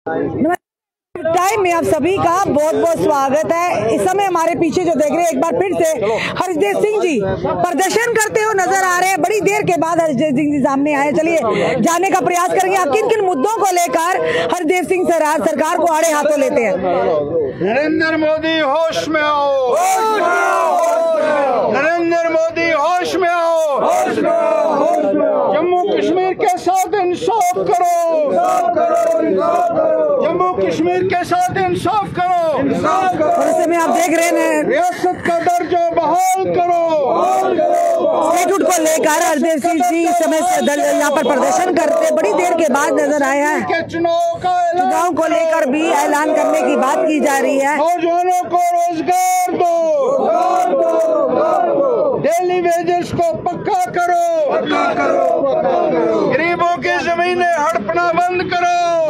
Time में आप सभी का बहुत बहुत स्वागत है। इस समय हमारे पीछे जो देख रहे हैं, एक बार फिर से हरदेव सिंह जी प्रदर्शन करते हुए नजर आ रहे हैं। बड़ी देर के बाद हरदेव सिंह जी सामने आए। चलिए जानने का प्रयास करेंगे आप किन किन मुद्दों को लेकर हरदेव सिंह सरकार को आड़े हाथों लेते हैं। नरेंद्र मोदी होश में आओ, नरेंद्र मोदी होश में आओ, जम्मू कश्मीर के साथ इंसाफ करो, जम्मू कश्मीर के साथ इंसाफ करो। और इस समय आप देख रहे हैं रियासत का दर्जा बहाल करो। स्टेटूट को लेकर हरदेव सिंह जी इस समय यहाँ पर प्रदर्शन करते बड़ी देर के बाद नजर आए हैं। चुनाव को लेकर भी ऐलान करने की बात की जा रही है। नौजवानों को रोजगार दो, डेली वेजेस को पक्का करो, गरीबों की जमीनें हड़पना बंद करो।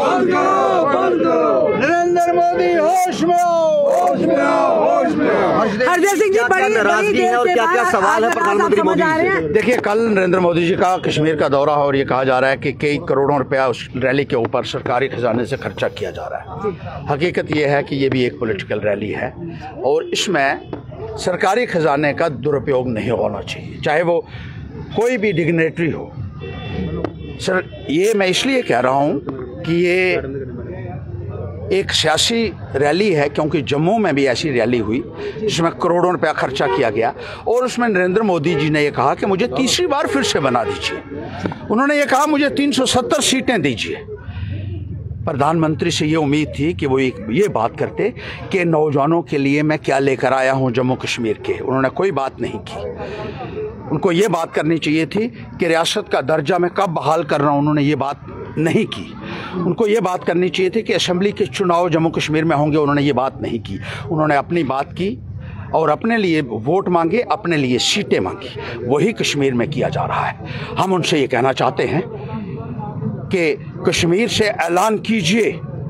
नरेंद्र मोदी होश में आओ, होश में आओ, होश में आओ। हरदेव सिंह जी बड़ी नाराजगी है और क्या क्या सवाल है प्रधानमंत्री मोदी से? देखिए, कल नरेंद्र मोदी जी का कश्मीर का दौरा है और ये कहा जा रहा है कि कई करोड़ों रुपया उस रैली के ऊपर सरकारी खजाने से खर्चा किया जा रहा है। हकीकत ये है कि ये भी एक पॉलिटिकल रैली है और इसमें सरकारी खजाने का दुरुपयोग नहीं होना चाहिए, चाहे वो कोई भी डिग्नेटरी हो। सर, ये मैं इसलिए कह रहा हूँ कि ये एक सियासी रैली है क्योंकि जम्मू में भी ऐसी रैली हुई जिसमें करोड़ों रुपया खर्चा किया गया और उसमें नरेंद्र मोदी जी ने ये कहा कि मुझे तीसरी बार फिर से बना दीजिए। उन्होंने ये कहा मुझे 370 सीटें दीजिए। प्रधानमंत्री से ये उम्मीद थी कि वो ये बात करते कि नौजवानों के लिए मैं क्या लेकर आया हूँ जम्मू कश्मीर के। उन्होंने कोई बात नहीं की। उनको ये बात करनी चाहिए थी कि रियासत का दर्जा मैं कब बहाल कर रहा हूँ, उन्होंने ये बात नहीं की। उनको ये बात करनी चाहिए थी कि असेंबली के चुनाव जम्मू कश्मीर में होंगे, उन्होंने ये बात नहीं की। उन्होंने अपनी बात की और अपने लिए वोट मांगे, अपने लिए सीटें मांगी। वही कश्मीर में किया जा रहा है। हम उनसे ये कहना चाहते हैं कि कश्मीर से ऐलान कीजिए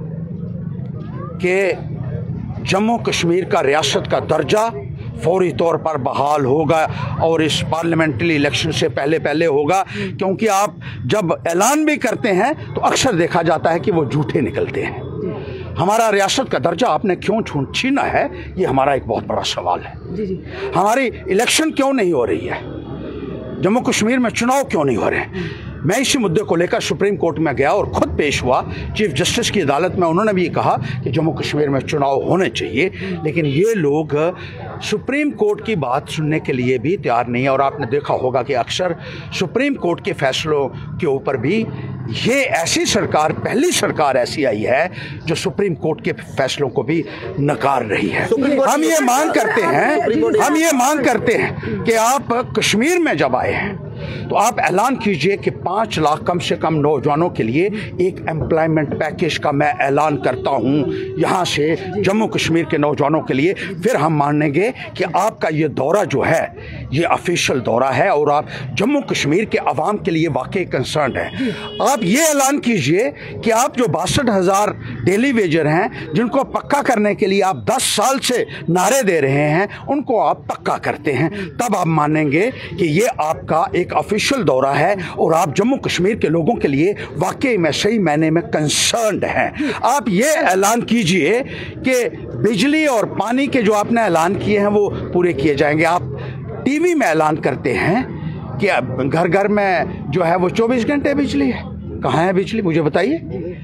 कि जम्मू कश्मीर का रियासत का दर्जा फौरी तौर पर बहाल होगा और इस पार्लियामेंट्री इलेक्शन से पहले होगा, क्योंकि आप जब ऐलान भी करते हैं तो अक्सर देखा जाता है कि वो झूठे निकलते हैं। हमारा रियासत का दर्जा आपने क्यों छीना है, ये हमारा एक बहुत बड़ा सवाल है। हमारी इलेक्शन क्यों नहीं हो रही है, जम्मू कश्मीर में चुनाव क्यों नहीं हो रहे हैं। मैं इसी मुद्दे को लेकर सुप्रीम कोर्ट में गया और खुद पेश हुआ चीफ जस्टिस की अदालत में। उन्होंने भी कहा कि जम्मू कश्मीर में चुनाव होने चाहिए, लेकिन ये लोग सुप्रीम कोर्ट की बात सुनने के लिए भी तैयार नहीं है। और आपने देखा होगा कि अक्सर सुप्रीम कोर्ट के फैसलों के ऊपर भी ये ऐसी सरकार, पहली सरकार ऐसी आई है जो सुप्रीम कोर्ट के फैसलों को भी नकार रही है। हम ये मांग करते हैं कि आप कश्मीर में जब आए हैं तो आप ऐलान कीजिए कि 5 लाख कम से कम नौजवानों के लिए एक एम्प्लॉयमेंट पैकेज का मैं ऐलान करता हूं यहां से जम्मू कश्मीर के नौजवानों के लिए। फिर हम मानेंगे कि आपका ये दौरा जो है ये ऑफिशियल दौरा है और आप जम्मू कश्मीर के अवाम के लिए वाकई कंसर्न है। आप ये ऐलान कीजिए कि आप जो 62,000 डेली वेजर हैं जिनको पक्का करने के लिए आप 10 साल से नारे दे रहे हैं, उनको आप पक्का करते हैं। तब आप मानेंगे कि ये आपका एक ऑफिशियल दौरा है और आप जम्मू कश्मीर के लोगों के लिए वाकई में सही मायने में कंसर्न्ड हैं। आप ये ऐलान कीजिए कि बिजली और पानी के जो आपने ऐलान किए हैं वो पूरे किए जाएंगे। आप टीवी में ऐलान करते हैं कि घर घर में जो है वो 24 घंटे बिजली है। कहाँ है बिजली, मुझे बताइए।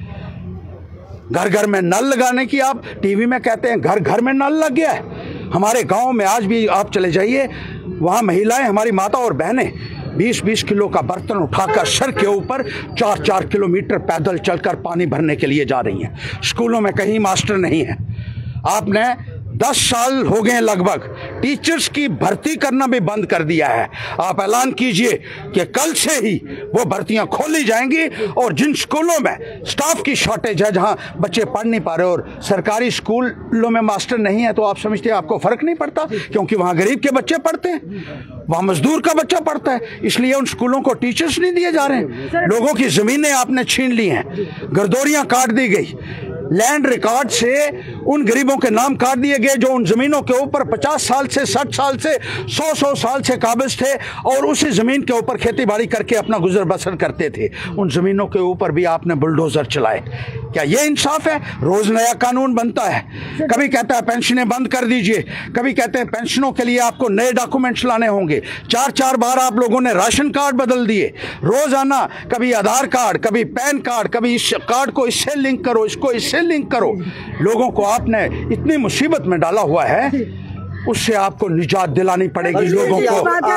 घर घर में नल लगाने की आप टीवी में कहते हैं, घर घर में नल लग गया है। हमारे गांव में आज भी आप चले जाइए, वहाँ महिलाएं, हमारी माता और बहनें 20-20 किलो का बर्तन उठाकर सर के ऊपर 4-4 किलोमीटर पैदल चलकर पानी भरने के लिए जा रही हैं। स्कूलों में कहीं मास्टर नहीं है। आपने 10 साल हो गए लगभग, टीचर्स की भर्ती करना भी बंद कर दिया है। आप ऐलान कीजिए कि कल से ही वो भर्तियां खोली जाएंगी और जिन स्कूलों में स्टाफ की शॉर्टेज है, जहां बच्चे पढ़ नहीं पा रहे और सरकारी स्कूलों में मास्टर नहीं है, तो आप समझते हैं आपको फर्क नहीं पड़ता, क्योंकि वहां गरीब के बच्चे पढ़ते हैं, वहां मजदूर का बच्चा पढ़ता है, इसलिए उन स्कूलों को टीचर्स नहीं दिए जा रहे हैं। लोगों की जमीनें आपने छीन ली हैं, गर्दौरियां काट दी गई, लैंड रिकॉर्ड से उन गरीबों के नाम काट दिए गए जो उन जमीनों के ऊपर 50 साल से 60 साल से 100 साल से काबिज थे और उसी जमीन के ऊपर खेती बाड़ी करके अपना गुजर बसर करते थे। उन जमीनों के ऊपर भी आपने बुलडोजर चलाए। क्या ये इंसाफ है? रोज नया कानून बनता है, कभी कहता है पेंशनें बंद कर दीजिए, कभी कहते हैं पेंशनों के लिए आपको नए डॉक्यूमेंट्स लाने होंगे। 4-4 बार आप लोगों ने राशन कार्ड बदल दिए, रोजाना कभी आधार कार्ड, कभी पैन कार्ड, कभी इस कार्ड को इससे लिंक करो, इसको इससे लिंक करो। लोगों को आपने इतनी मुसीबत में डाला हुआ है, उससे आपको निजात दिलानी पड़ेगी लोगों को।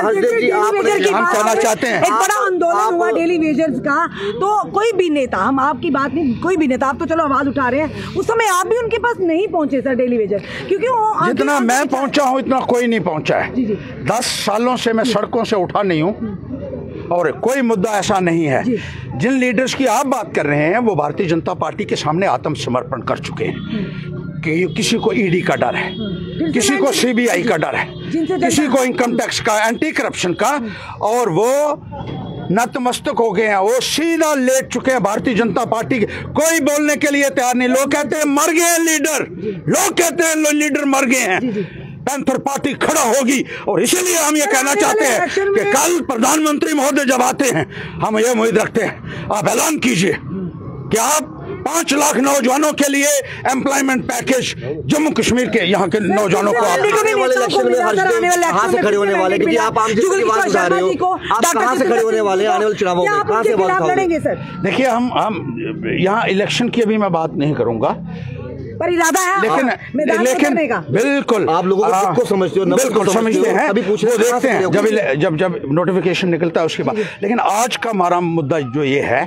हम कहना चाहते हैं एक बड़ा आंदोलन हुआ डेली वेजर्स का, तो कोई भी नेता, हम आपकी बात नहीं, कोई भी नेता, आप तो चलो आवाज उठा रहे हैं, उस समय आप भी उनके पास नहीं पहुंचे सर डेली वेजर, क्योंकि वो जितना मैं पहुंचा हूं इतना कोई नहीं पहुंचा है। 10 सालों से मैं सड़कों से उठा नहीं हूं और कोई मुद्दा ऐसा नहीं है। जिन लीडर्स की आप बात कर रहे हैं वो भारतीय जनता पार्टी के सामने आत्मसमर्पण कर चुके हैं। कि किसी को ईडी का डर है, किसी को सीबीआई का डर है, किसी को इनकम टैक्स का, एंटी करप्शन का, और वो नतमस्तक हो गए हैं, वो सीधा लेट चुके हैं भारतीय जनता पार्टी के। कोई बोलने के लिए तैयार नहीं। लोग कहते हैं मर गए लीडर, लोग कहते हैं लीडर मर गए हैं, पैंथर पार्टी खड़ा होगी। और इसीलिए हम ये कहना चाहते हैं कि कल प्रधानमंत्री महोदय जब आते हैं, हम ये उम्मीद रखते हैं आप ऐलान कीजिए कि आप 5 लाख नौजवानों के लिए एम्प्लॉयमेंट पैकेज जम्मू कश्मीर के यहाँ के नौजवानों को आप कहाँ से खड़े होने वाले, क्योंकि आप आम जनता की बात उठा रहे हो, आप कहाँ से खड़े होने वाले आने वाले चुनावों में, कहाँ से बात लड़ेंगे सर? देखिए, हम यहाँ इलेक्शन की अभी मैं बात नहीं करूंगा, पर इरादा है, लेकिन बिल्कुल आप लोगों को समझते हो, बिल्कुल समझते हैं, अभी वो देखते हैं जब नोटिफिकेशन निकलता है उसके बाद। लेकिन आज का हमारा मुद्दा जो ये है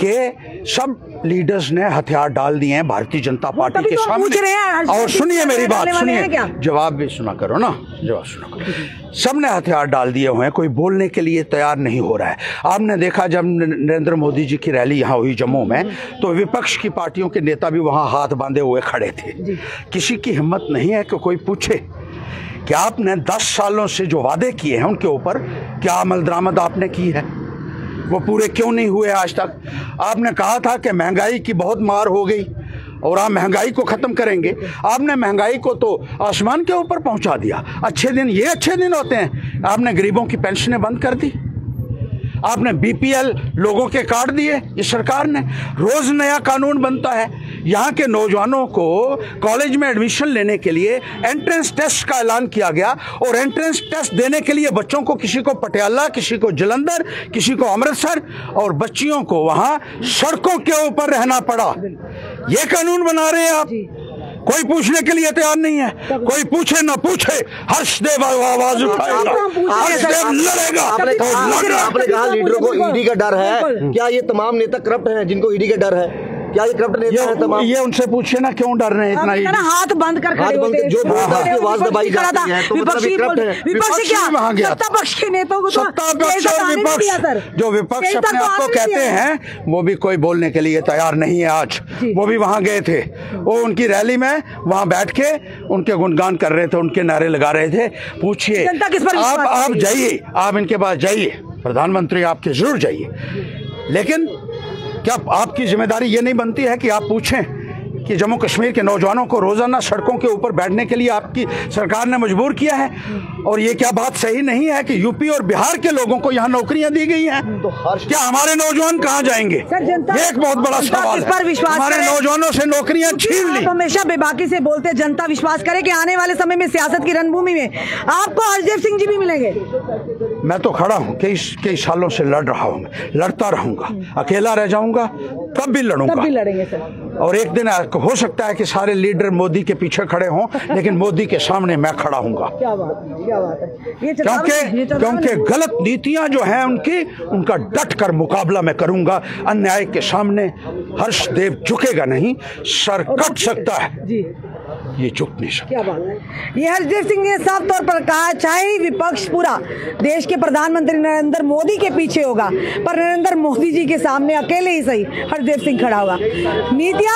कि सब लीडर्स ने हथियार डाल दिए हैं भारतीय जनता पार्टी के सामने। और सुनिए मेरी बात, सुनिए, जवाब भी सुना करो ना, जवाब सुना करो। सब ने हथियार डाल दिए हुए हैं, कोई बोलने के लिए तैयार नहीं हो रहा है। आपने देखा जब नरेंद्र मोदी जी की रैली यहाँ हुई जम्मू में, तो विपक्ष की पार्टियों के नेता भी वहाँ हाथ बांधे हुए खड़े थे। किसी की हिम्मत नहीं है कि कोई पूछे कि आपने 10 सालों से जो वादे किए हैं उनके ऊपर क्या अमल दरामद आपने की है, वो पूरे क्यों नहीं हुए आज तक। आपने कहा था कि महंगाई की बहुत मार हो गई और आप महंगाई को ख़त्म करेंगे। आपने महंगाई को तो आसमान के ऊपर पहुंचा दिया। अच्छे दिन ये अच्छे दिन होते हैं, आपने गरीबों की पेंशनें बंद कर दी, आपने बीपीएल लोगों के काट दिए इस सरकार ने। रोज नया कानून बनता है। यहाँ के नौजवानों को कॉलेज में एडमिशन लेने के लिए एंट्रेंस टेस्ट का ऐलान किया गया और एंट्रेंस टेस्ट देने के लिए बच्चों को किसी को पटियाला, किसी को जलंधर, किसी को अमृतसर, और बच्चियों को वहाँ सड़कों के ऊपर रहना पड़ा। ये कानून बना रहे हैं आप। कोई पूछने के लिए तैयार नहीं है। कोई पूछे ना पूछे, हर्षदेव आवाज उठाएगा, हर्षदेव लड़ेगा। आपने कहा लीडरों को ईडी का डर है, क्या ये तमाम नेता करप्ट हैं जिनको ईडी का डर है? क्या ये करप्ट नेता है तमाम? ये उनसे पूछे ना क्यों डर रहे हैं इतना। हाथ बंद कर खड़े होते हैं, जो बोलता है आवाज दबाई जाती है, तो मतलब करप्ट है। विपक्ष क्या, सत्ता पक्ष के नेताओं को, सत्ता पक्ष और विपक्ष, जो विपक्ष अपने आप को कहते हैं, वो भी कोई बोलने के लिए तैयार नहीं है। आज वो भी वहां गए थे, वो उनकी रैली में वहां बैठ के उनके गुणगान कर रहे थे, उनके नारे लगा रहे थे। पूछिए आप जाइए, आप इनके पास जाइए, प्रधानमंत्री आपके जरूर जाइए, लेकिन क्या आपकी जिम्मेदारी ये नहीं बनती है कि आप पूछें कि जम्मू कश्मीर के नौजवानों को रोजाना सड़कों के ऊपर बैठने के लिए आपकी सरकार ने मजबूर किया है? और ये क्या बात सही नहीं है कि यूपी और बिहार के लोगों को यहाँ नौकरियां दी गई हैं? तो क्या हमारे नौजवान कहाँ जाएंगे? ये एक बहुत बड़ा सवाल है। हमारे नौजवानों से नौकरियां छीन ली। हमेशा बेबाकी से बोलते हैं, जनता विश्वास करे कि आने वाले समय में सियासत की रणभूमि में आपको हरदेव सिंह जी भी मिलेंगे। मैं तो खड़ा हूँ, कई सालों से लड़ रहा हूँ, लड़ता रहूंगा, अकेला रह जाऊंगा तब भी लड़ूंगा, तब भी लड़ेंगे सर। और एक दिन हो सकता है कि सारे लीडर मोदी के पीछे खड़े हों, लेकिन मोदी के सामने मैं खड़ा हूंगा। क्या बात है, क्या बात है। क्योंकि गलत नीतियां जो हैं उनका डट कर मुकाबला मैं करूंगा। अन्याय के सामने हर्षदेव झुकेगा नहीं, सर कट सकता है जी, ये झुक नहीं सकता। क्या बात है। ये हरदेव सिंह ने साफ तौर पर कहा, चाहे विपक्ष पूरा देश के प्रधानमंत्री नरेंद्र मोदी के पीछे होगा, पर नरेंद्र मोदी जी के सामने अकेले ही सही हरदेव सिंह खड़ा होगा। नीतियां भाजपा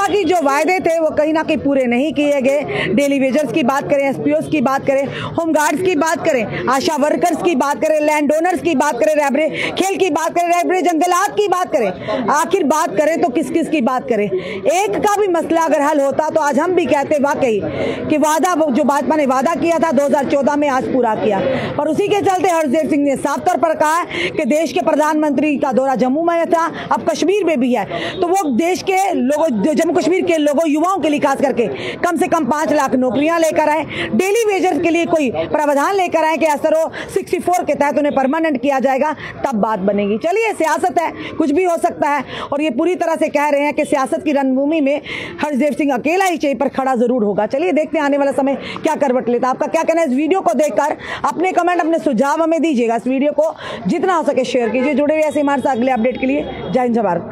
हालांकि जो वायदे थे वो कहीं ना कहीं पूरे नहीं किए गए। डेली वेजर्स की बात करें, एसपीओस की बात करें, होम गार्ड्स की बात करें, आशा वर्कर्स की बात करें, लैंड ओनर्स की बात करें, रैबरे खेल की बात करें, रैबरे जंगलात की बात करें, आखिर बात करें तो किस किस की बात करें। एक का भी मसला अगर हल होता तो आज हम भी कहते वाकई कि वादा जो भाजपा ने वादा किया था 2014 में आज पूरा किया। पर उसी के चलते हरदेव सिंह ने साफ तौर पर कहा कि देश के प्रधानमंत्री का दौरा जम्मू में था, अब कश्मीर में भी है, तो वो देश के लोगों, जम्मू कश्मीर के लोगों, युवाओं के लिए खास करके कम से कम 5 लाख नौकरियां लेकर आए, डेली वेजर्स के लिए कोई प्रावधान लेकर आए कि SRO 64 के तहत उन्हें परमानेंट किया जाएगा, तब बात बनेगी। चलिए, सियासत है, कुछ भी हो सकता है, और ये पूरी तरह से कह रहे हैं कि सियासत की रणभूमि में हरदेव सिंह अकेला ही चेहरे पर खड़ा जरूर होगा। चलिए देखते हैं आने वाला समय क्या करवट लेता। आपका क्या कहना है इस वीडियो को देखकर? अपने कमेंट, अपने सुझाव हमें दीजिएगा। इस वीडियो को जितना हो सके शेयर कीजिए। जुड़े रहिए ऐसे हमारे साथ अगले अपडेट के लिए। जय हिंद, जय भारत।